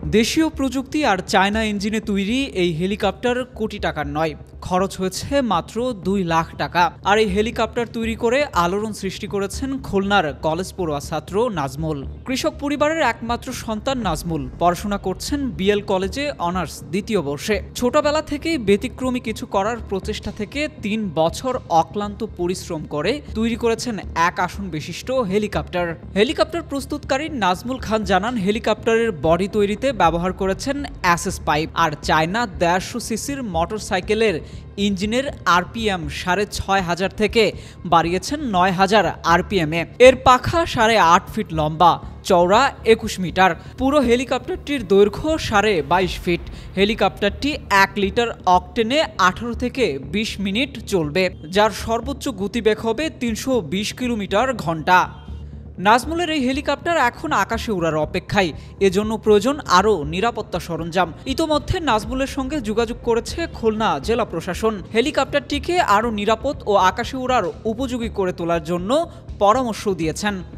দেশীয় প্রযুক্তি আর চায়না ইঞ্জিনে তৈরি এই হেলিকপ্টার কোটি টাকার নয়, খরচ হয়েছে মাত্র 2 লাখ টাকা। আর এই হেলিকপ্টার তৈরি করে আলোড়ন সৃষ্টি করেছেন খুলনার কলেজ পড়ুয়া ছাত্র নাজমুল। কৃষক পরিবারের একমাত্র সন্তান নাজমুল পড়াশোনা করছেন বিএল কলেজে অনার্স দ্বিতীয় বর্ষে। ছোটবেলা থেকেই ব্যতিক্রমী কিছু করার প্রচেষ্টা থেকে 3 বছর অক্লান্ত পরিশ্রম করে তৈরি করেছেন এক আসন বিশিষ্ট হেলিকপ্টার। হেলিকপ্টার প্রস্তুতকারী নাজমুল খান জানান, হেলিকপ্টারের বডি তৈরিতে ব্যবহার করেছেন এসএস পাইপ আর চায়না 150 সিসির মোটরসাইকেলের ইঞ্জিনের আরপিএম 6500 থেকে বাড়িয়েছেন 9000 আরপিএমে। এর পাখা 8.5 ফিট লম্বা, চওড়া 21 মিটার। পুরো হেলিকপ্টারটির দৈর্ঘ্য 22.5 ফিট। হেলিকপ্টারটি 1 লিটার অকটেনে 18 থেকে 20 মিনিট চলবে, যার সর্বোচ্চ গতিবেগ হবে 320 কিলোমিটার ঘন্টা। নাজমুলের এই হেলিকপ্টার এখন আকাশে উড়ার অপেক্ষায়, এজন্য প্রয়োজন আরও নিরাপত্তা সরঞ্জাম। ইতোমধ্যে নাজমুলের সঙ্গে যোগাযোগ করেছে খুলনা জেলা প্রশাসন। হেলিকপ্টারটিকে আরও নিরাপদ ও আকাশে উড়ার উপযোগী করে তোলার জন্য পরামর্শ দিয়েছেন।